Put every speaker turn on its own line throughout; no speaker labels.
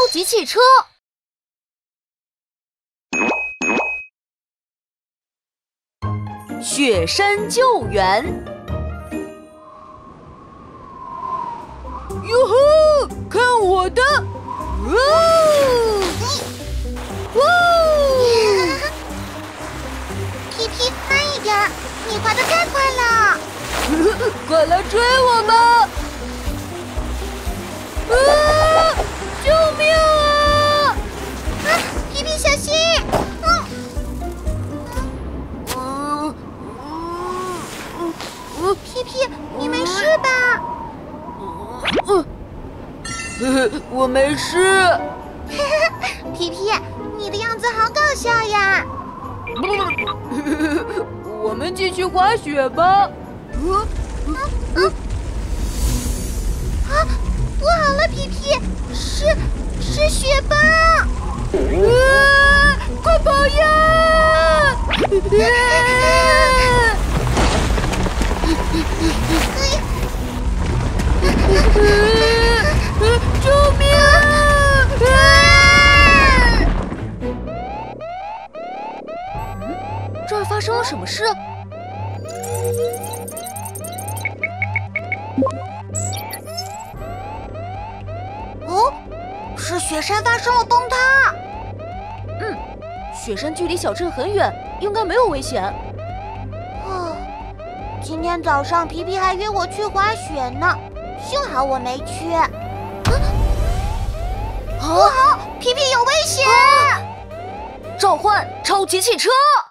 级汽车。雪山救援。哟呵，看我的！哇哦！
皮皮，慢一点，你滑得太快了。
快来追我吧！啊！救命啊！
啊，皮皮小心！皮皮，你没事吧？
我没事。
皮皮，你的样子好搞笑呀！
我们继续滑雪吧。
不好了，皮皮，是雪崩！
快跑呀！救命啊！这儿发生了什么事？
哦，是雪山发生了崩塌。
雪山距离小镇很远，应该没有危险。
今天早上皮皮还约我去滑雪呢，幸好我没去。不好，皮皮有危险！
召唤超级汽车！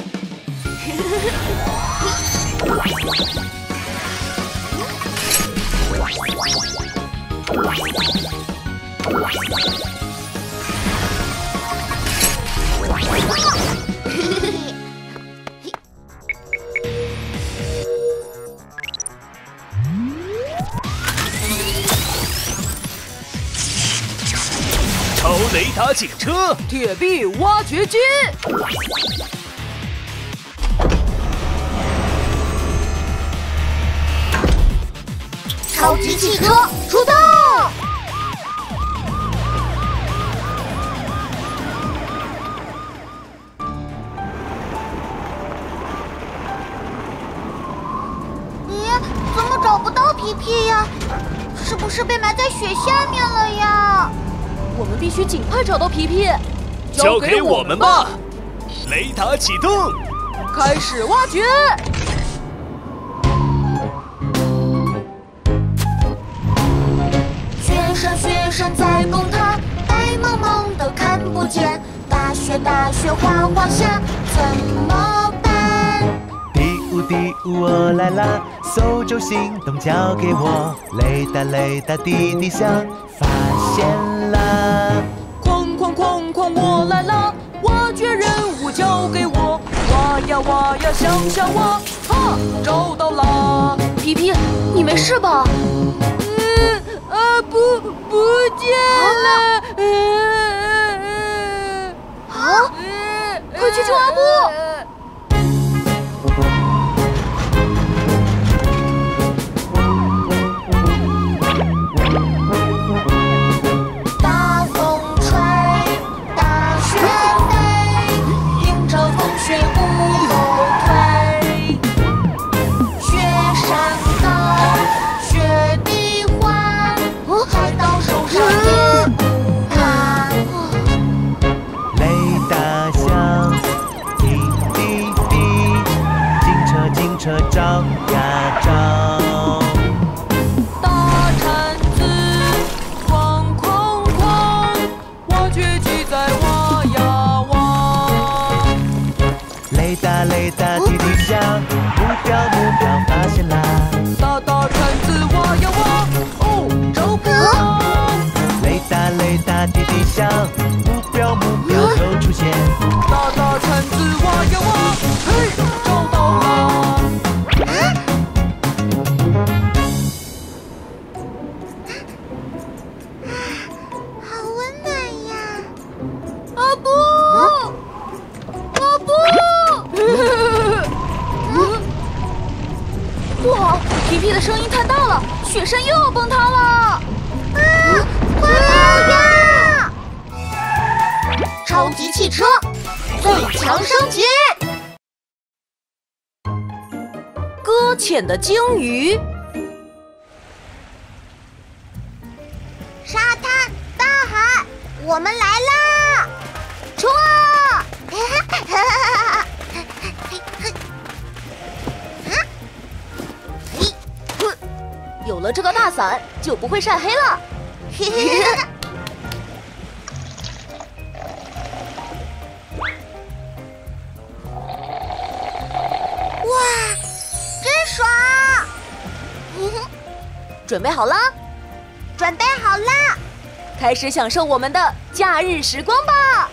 超雷达警车，
铁臂挖掘机，
超级汽车出动！咦，怎么找不到皮皮呀？是不是被埋在雪下面了呀？
我们必须尽快找到皮皮。
交给我们吧！雷达启动，
开始挖掘。
雪山在崩塌，白茫茫的看不见，大雪哗哗下，怎么办？
第五我来啦，搜救行动交给我，雷达滴滴响，发现啦！
哐我来啦，挖掘任务交给我，挖呀想挖，哈，找到啦！皮皮，你没事吧？不见了！快去救阿布！
大风吹，大雪飞，迎着风雪不后退。雪山高，雪地滑，海盗手上也不怕。
雷达响，滴滴滴，警车找呀找。
大铲子，哐，挖掘机在挖呀挖。
雷达滴滴响，目标发现啦！
大铲子挖呀挖，哦，找不到。
雷达滴滴响，目标又出现。
大铲子挖呀挖，嘿，找到了。
好温暖呀！
阿布！
汽车，最强升级。
搁浅的鲸鱼。
沙滩，大海，我们来啦！冲啊！
有了这个大伞，就不会晒黑了。
哇，真爽！
准备好了？
准备好啦！
开始享受我们的假日时光吧！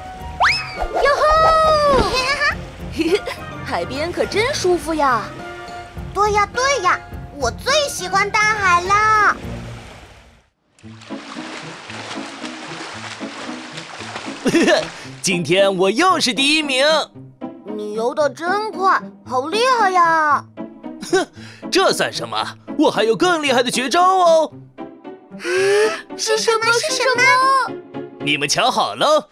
哟吼！海边可真舒服呀！
对呀对呀，我最喜欢大海啦！
今天我又是第1名。
你游得真快，好厉害呀！
哼，这算什么？我还有更厉害的绝招哦！
是什么？是什么？
你们瞧好了。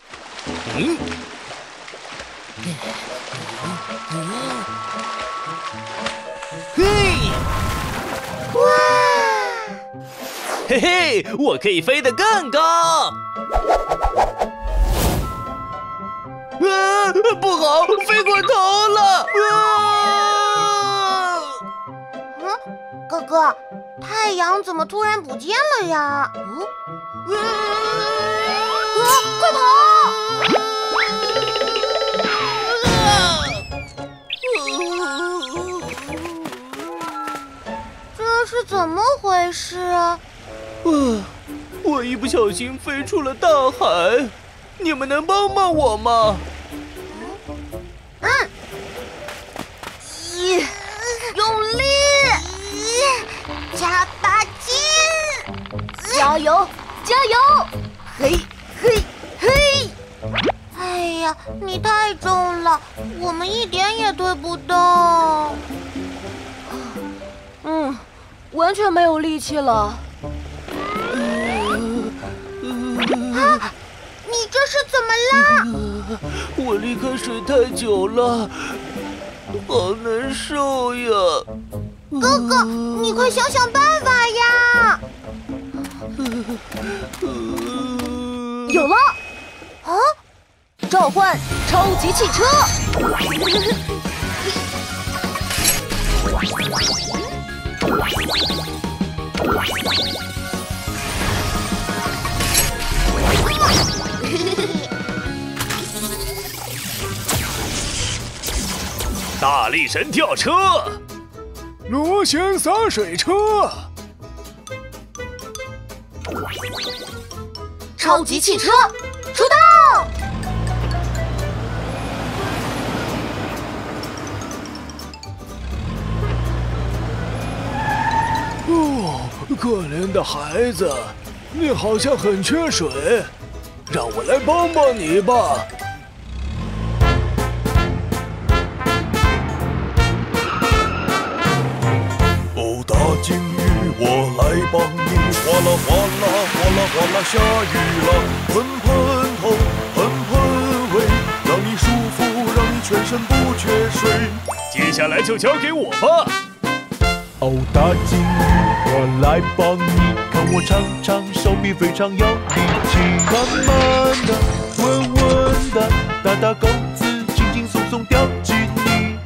嘿！
哇！
嘿嘿，我可以飞得更高！不好，飞过头了！
哥哥，太阳怎么突然不见了呀？快跑！这是怎么回事啊？
我一不小心飞出了大海，你们能帮帮我吗？
用力，加把劲！
加油，加油！嘿，嘿，嘿！
哎呀，你太重了，我们一点也推不动。
完全没有力气了。
你这是怎么了？
我离开水太久了，好难受呀！
哥哥，你快想想办法呀！
有了！
啊！
召唤超级汽车！
大力神跳车，
螺旋洒水车，
超级汽车出动！
可怜的孩子，你好像很缺水，让我来帮帮你吧。哦，大鲸鱼，我来帮你，哗啦哗啦哗啦哗啦下雨了，喷喷头，喷喷尾，让你舒服，让你全身不缺水。
接下来就交给我吧。
哦，大鲸鱼，我来帮你，看我长长手臂非常有力气，慢慢的，稳稳的，打打钩子，轻轻松松掉进你。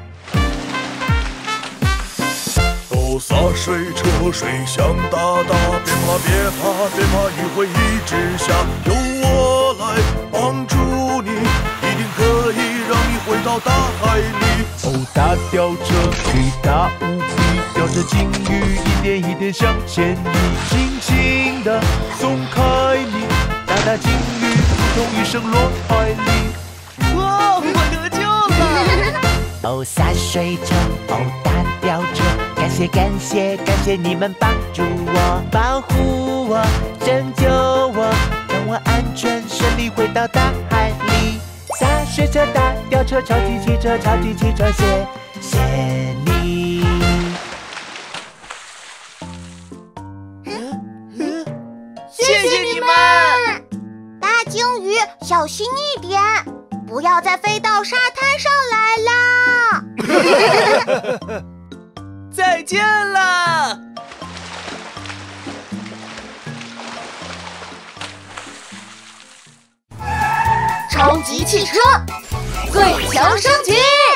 哦，洒水车，水响哒哒，别怕别怕别怕，雨会一直下，由我来帮助你，一定可以让你回到大海里。
哦，大吊车，力大无比，吊着鲸鱼一点一点向前移，轻轻地松开你，大大鲸鱼扑通一声落海里。
哇，我得救了！
哦，洒水车，哦，大吊车，感谢感谢感谢你们帮助我，保护我，拯救我，让我安全顺利回到大海里。洒水车，大吊车，超级汽车，超级汽车，谢谢你。
谢谢你们！
大鲸鱼，小心一点，不要再飞到沙滩上来啦！
再见啦！
超级汽车，最强升级！